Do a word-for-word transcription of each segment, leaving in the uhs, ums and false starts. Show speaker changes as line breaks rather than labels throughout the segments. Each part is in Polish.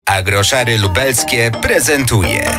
A groszary lubelskie prezentuje.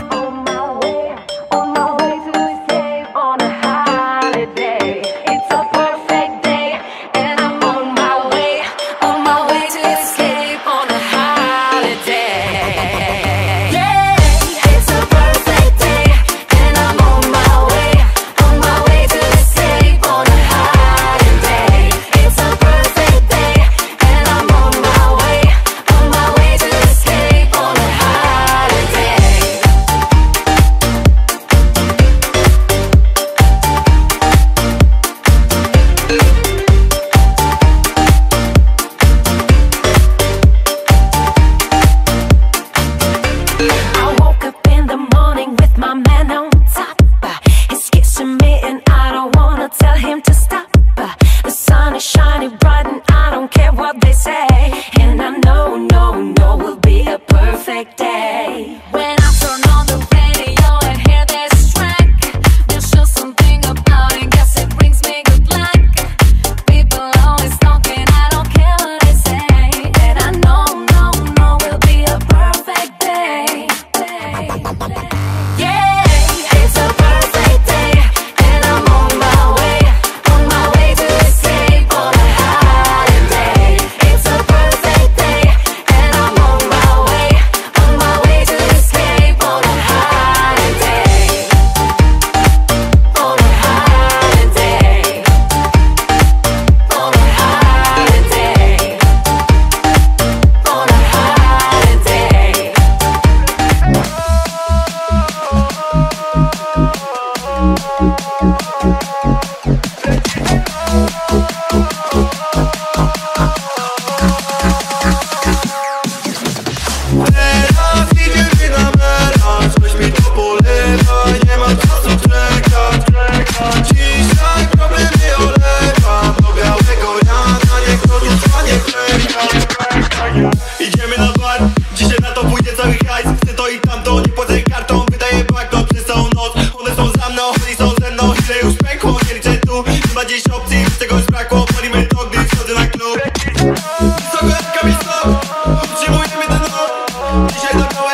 Idziemy na bar, dzisiaj na to pójdzie cały hajs. Chcę to i tamto, nie płacę kartą. Wydaję banknot przez całą noc. One są za mną, oni są ze mną. Ile już pękło, nie liczę tu. Nie ma dziś opcji, z tego już brakło. Palimy to, gdy wchodzę na klub. Wysoko jak kamień stop, utrzymujemy ten lot. Dzisiaj na